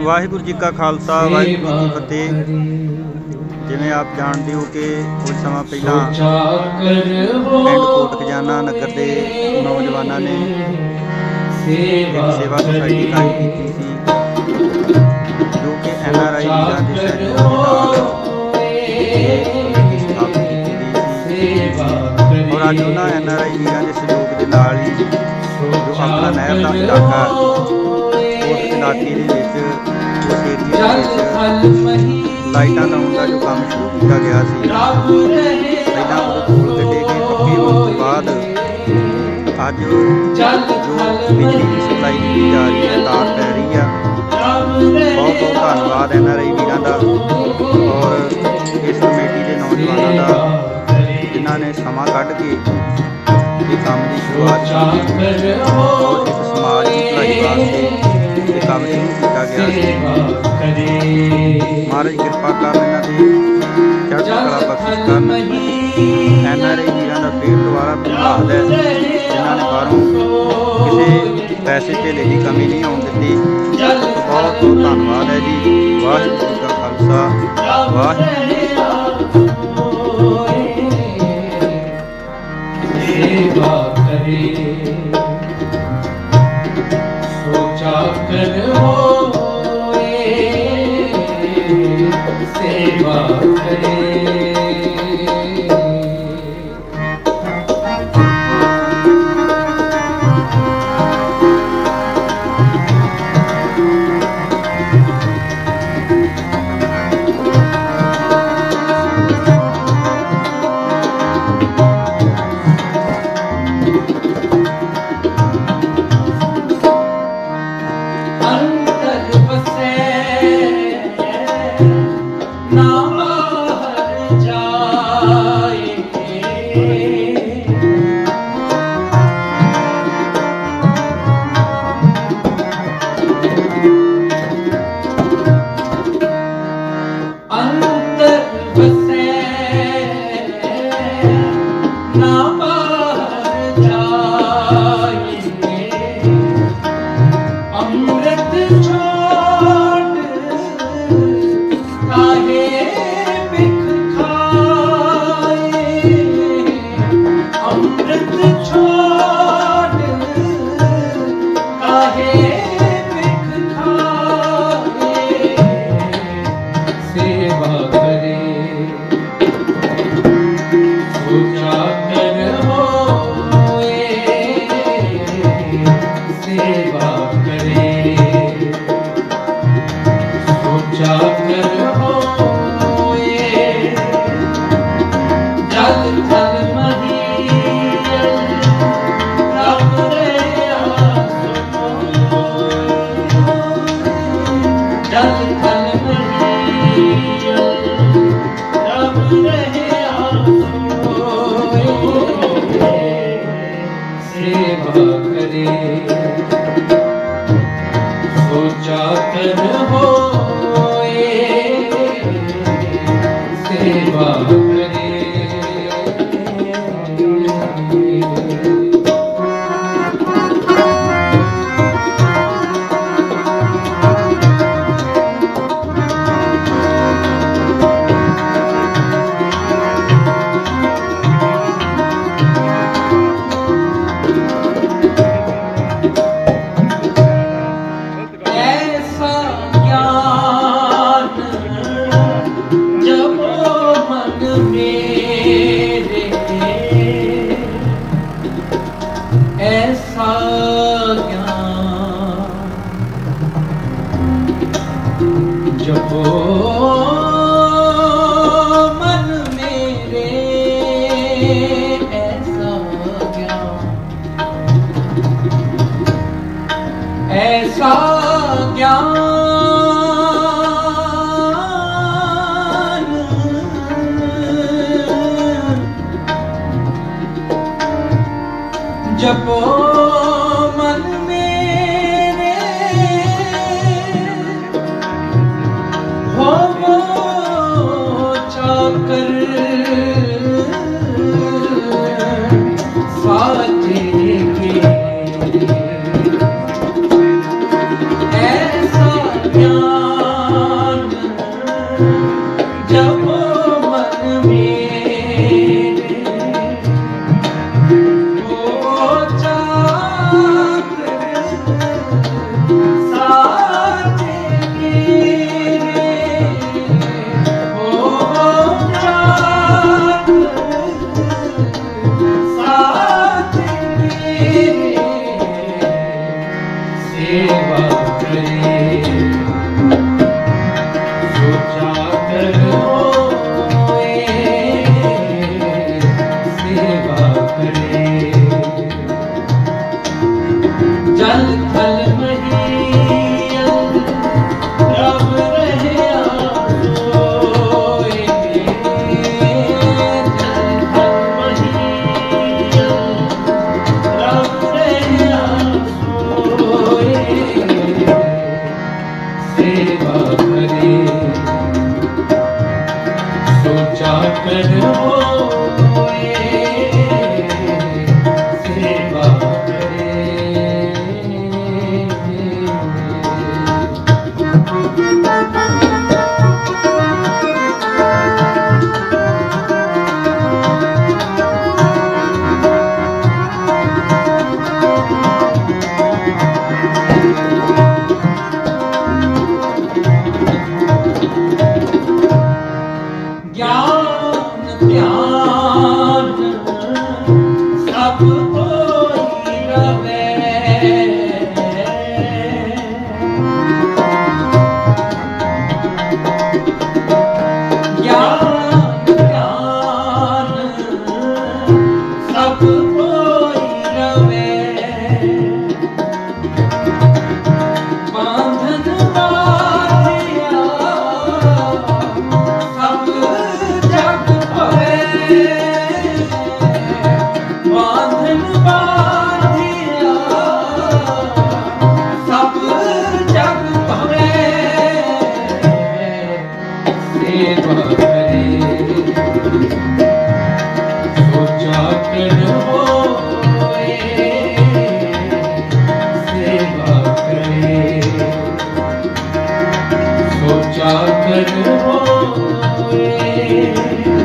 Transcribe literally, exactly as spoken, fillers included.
वाहिगुरू जी का खालसा वाहिगुरू जी की फतेह। जिवें आप जानते हो कि कुछ समय पहला पिंड कोट खजाना नगर के नौजवानों ने एक सेवा सोसाइटी कायम की थी, जो कि एन आर आई वीरां के सहयोग के स्थापित की गई थी। और अज उन्होंने एन आर आई वीरां के सहयोग के नाल ही जो अपना नहर का इलाका उस इलाके के उस एरिए लाइटा लाने का जो काम शुरू किया गया सी, पहला वो पुल कटे गए पक्के होने के बाद अज जो बिजली की सप्लाई दी जा रही है, तार पै रही है। बहुत बहुत धन्यवाद एन आर आई वीरां दा और इस कमेटी के नौजवानों का, जिन्होंने समा कढ़ के ये काम की शुरुआत की और इस समाज की भलाई वास्ते ये काम शुरू किया गया। महाराज कृपा कर इन्हों की चढ़ती कला बख्शिश कर। एन आर आई वीरां का फिर दोबारा धन्यवाद है, जिन्होंने बाहरों किसी पैसे धेले की कमी नहीं आने दी। बहुत बहुत धन्यवाद है जी। वाहिगुरू जी का खालसा वाहिगुरू सेवा करे सोचा कर होए सेवा करे। जपो मन मेरे हो वो चाकर साजे के ऐसा ज्ञान सोचा कर होए सेवा करे। ज्ञान ध्यान सब कोई रवे, ज्ञान ध्यान सब कोई रवे, बांधन बांधिया सब जग भरे, बांधन बांधिया सब जग भरे, सेवा करे सोचा कर होए सेवा करे। सोचा कर होए